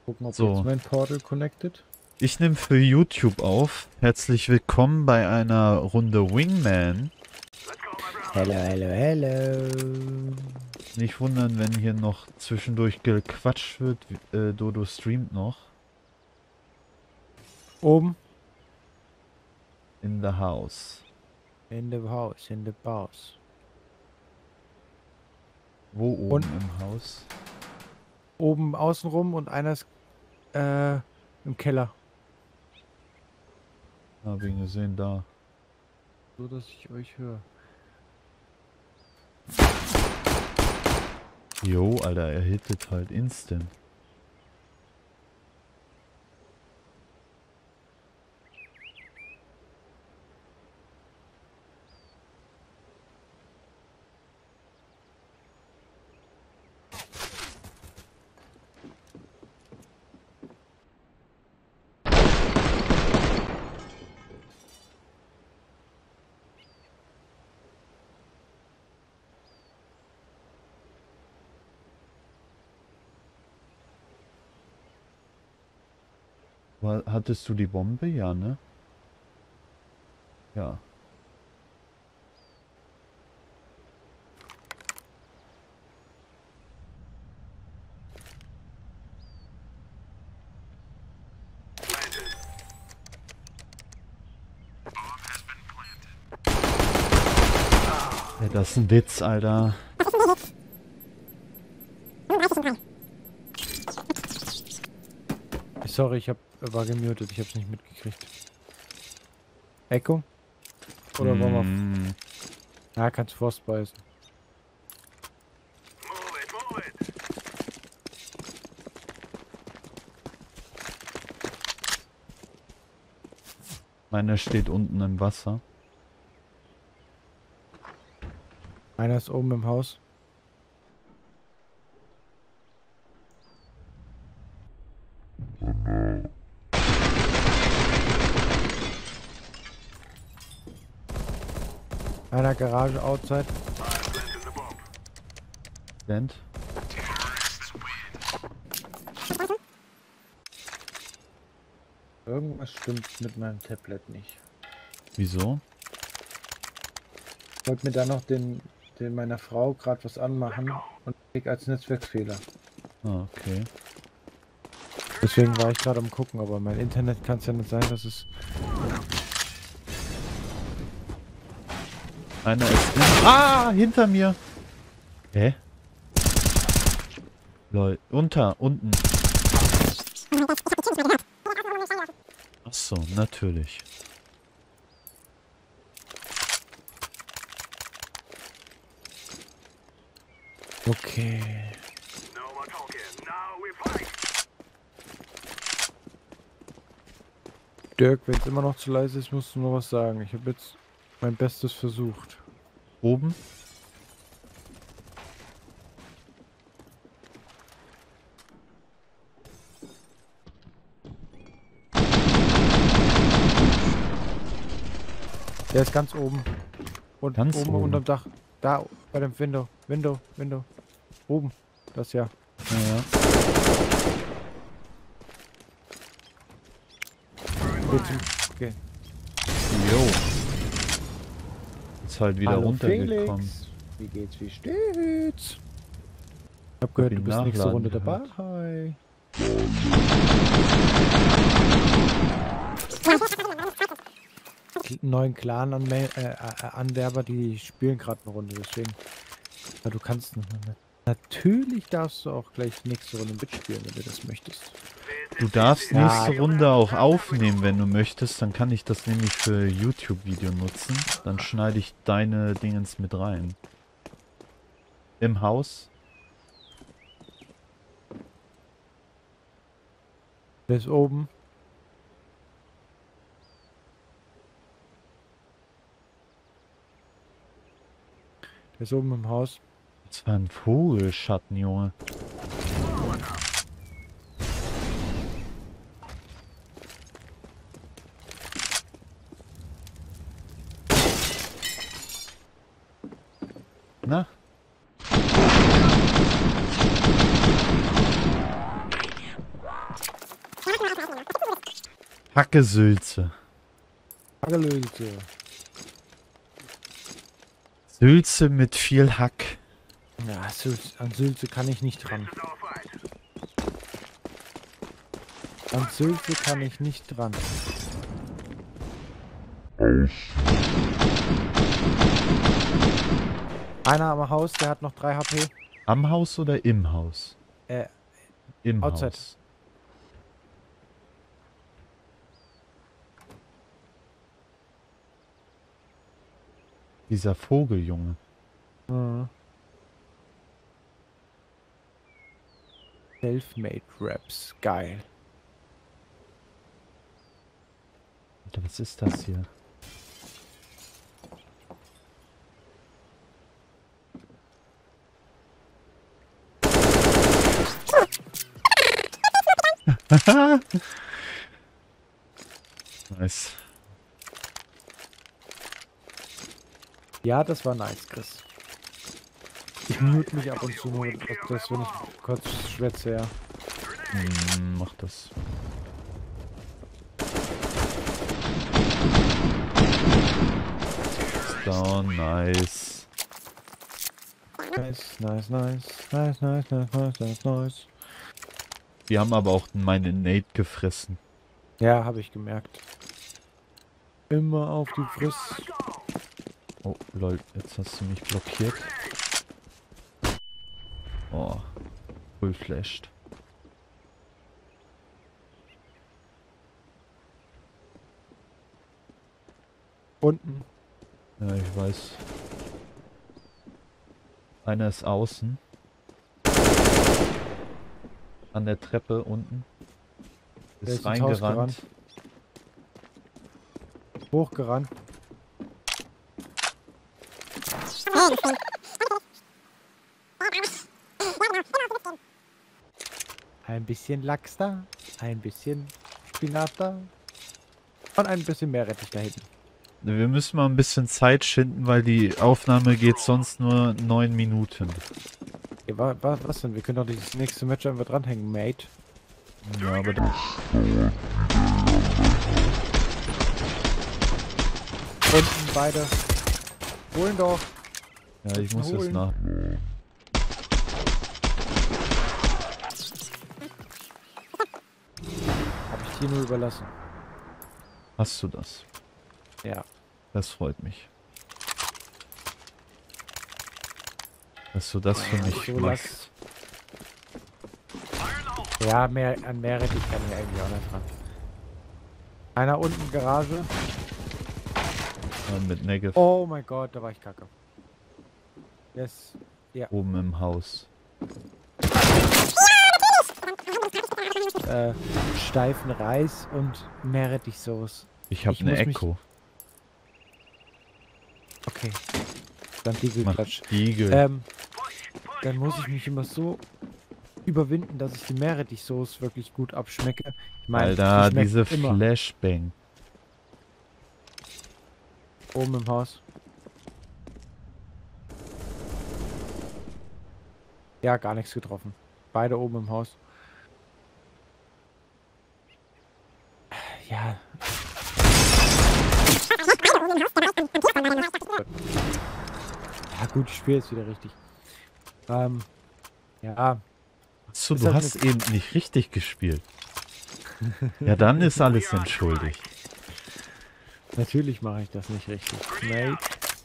Gucken, ob jetzt So, mein Portal connected. ich nehme für YouTube auf. Herzlich willkommen bei einer Runde Wingman. Hello, hello, hello. Nicht wundern, wenn hier noch zwischendurch gequatscht wird. Dodo streamt noch. Oben. In the house. In the house, in the house. Wo oben Und im Haus? oben außenrum und einer ist im Keller. Hab ihn gesehen, da. So, dass ich euch höre. Jo, Alter, er hittet halt instant. Hattest du die Bombe? Ja, ne? Ja. Ja, das ist ein Witz, Alter. Sorry, war gemutet, ich hab's nicht mitgekriegt. Echo? Oder wollen wir... Hm, Ja, kannst Forst beißen. meiner steht unten im Wasser. Einer ist oben im Haus. Einer Garage outside. Land. Irgendwas stimmt mit meinem Tablet nicht. Wieso? Ich wollte mir da noch den meiner Frau gerade was anmachen und krieg als Netzwerkfehler. Ah, okay. Deswegen war ich gerade am gucken, aber mein Internet kann es ja nicht sein, dass es... Einer ist... Ah, hinter mir! Hä? Lol. Unten. Ach so, natürlich. Okay. Dirk, wenn es immer noch zu leise ist, musst du nur was sagen. Ich habe jetzt mein Bestes versucht. Oben? Der ist ganz oben. Und Ganz oben oben. unterm Dach. Da, bei dem Window. Window. Oben. Das ja. Ja. Okay. Jo. Ist halt wieder Hallo runtergekommen. Felix. Wie geht's, wie steht's? Ich hab gehört, ihn du bist nächste nachladen Runde gehört. dabei. Hi. Neuen Clan-Anwerber, die spielen gerade eine Runde, deswegen. Ja, du kannst natürlich darfst du auch gleich nächste Runde mitspielen, wenn du das möchtest. Du darfst Ja. nächste Runde auch aufnehmen, wenn du möchtest. Dann kann ich das nämlich für YouTube-Video nutzen. Dann schneide ich deine Dingens mit rein. Im Haus. Der ist oben. Der ist oben im Haus. Das war ein Vogelschatten, Junge. Na? Hacke-Sülze. Hagelöse. Sülze mit viel Hack. Ja, an Sülze kann ich nicht dran. An Sülze kann ich nicht dran. Einer am Haus, der hat noch 3 HP. Am Haus oder im Haus? Im outside. Haus. Dieser Vogeljunge. Mhm. Selfmade Raps, geil. Alter, was ist das hier? Nice. Ja, das war nice, Chris. Ich mute mich ab und zu nur, dass wenn ich kurz schwätze, ja. Mach das. Down, nice. Nice, nice, nice, nice, nice, nice, nice, nice, nice. Die haben aber auch meine Nate gefressen. Ja, habe ich gemerkt. Immer auf die Frist. Oh, lol, jetzt hast du mich blockiert. Oh, full flashed. Unten. Ja, ich weiß. Einer ist außen. An der Treppe unten. Der Ist ist ins Haus reingerannt. Hochgerannt. Ein bisschen Lachs da, ein bisschen Spinat da und ein bisschen Meerrettich da hinten. Wir müssen mal ein bisschen Zeit schinden, weil die Aufnahme geht sonst nur 9 Minuten. Ja, was denn? Wir können doch das nächste Match einfach dranhängen, Mate. Ja, aber dann... Unten beide. Holen doch. Ja, ich muss jetzt nach... Hab ich dir nur überlassen. Hast du das? Ja. Das freut mich. Dass du das für mich so machst. Ja, an Meerrettich kann ich eigentlich auch nicht dran. Einer unten Garage. Ja, mit Negev Oh mein Gott, da war ich kacke. Yes. Ja. oben im Haus. Steifen Reis und Meerrettichsoße. Ich habe Ich eine muss mich- Echo. Okay. Dann Diegelklatsch. Diegel. Dann muss ich mich immer so überwinden, dass ich die Meerrettichsoße wirklich gut abschmecke. Ich meine, Alter, die schmeckt diese immer Flashbang. oben im Haus. Ja, gar nichts getroffen. Beide oben im Haus. Ja. Ja gut, ich spiele jetzt wieder richtig. Ja. Achso, Ist du halt hast eben nicht richtig gespielt. Ja, dann ist alles entschuldigt. Natürlich mache ich das nicht richtig. Mate.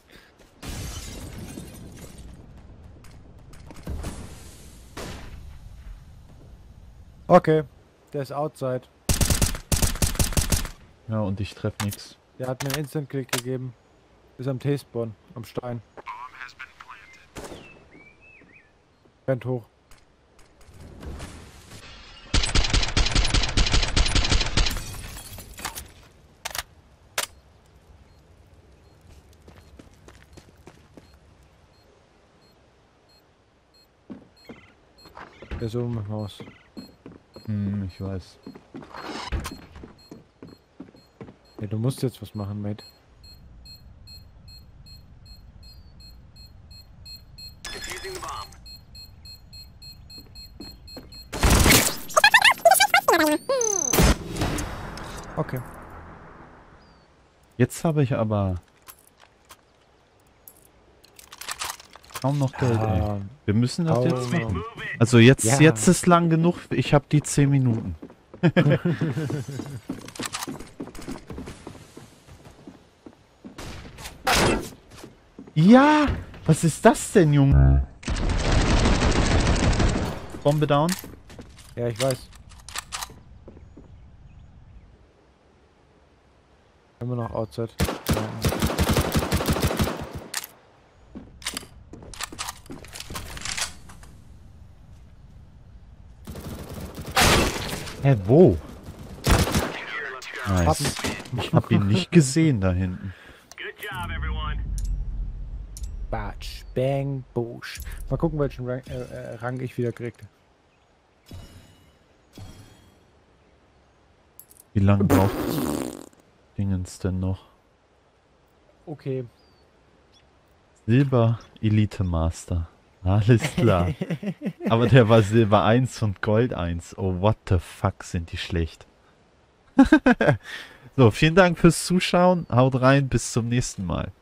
Okay, der ist outside. Ja, und ich treffe nichts. Der hat mir einen Instant-Click gegeben. Ist am T-Spawn, am Stein. Rennt hoch. Der ist oben im Haus. Ich weiß. Ja, du musst jetzt was machen, Mate. Okay. Jetzt habe ich aber kaum noch Geld, ey. Ja, Wir müssen das jetzt kaum. machen. Also jetzt, Ja. jetzt ist lang genug. Ich habe die 10 Minuten. Ja! Was ist das denn, Junge? Bombe down. Ja, ich weiß. Immer noch outside. Ja. Hä, wo? Pappen. Nice. Ich hab ihn nicht gesehen da hinten. Batsch, bang, boosh. Mal gucken, welchen Rang ich wieder krieg. Wie lange braucht Dingens denn noch? Okay. Silber Elite Master. Alles klar. Aber der war Silber 1 und Gold 1. Oh, what the fuck, sind die schlecht. So, vielen Dank fürs Zuschauen. Haut rein, bis zum nächsten Mal.